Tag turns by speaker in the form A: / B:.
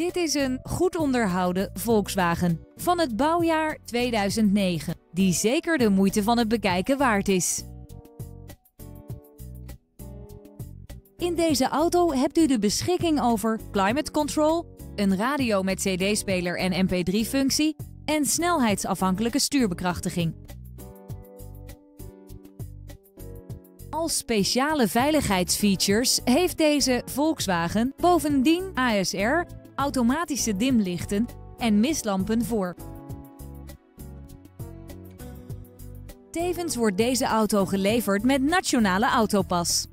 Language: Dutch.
A: Dit is een goed onderhouden Volkswagen van het bouwjaar 2009, die zeker de moeite van het bekijken waard is. In deze auto hebt u de beschikking over climate control, een radio met cd-speler en mp3-functie en snelheidsafhankelijke stuurbekrachtiging. Als speciale veiligheidsfeatures heeft deze Volkswagen bovendien ASR, automatische dimlichten en mistlampen voor. Tevens wordt deze auto geleverd met Nationale Autopas.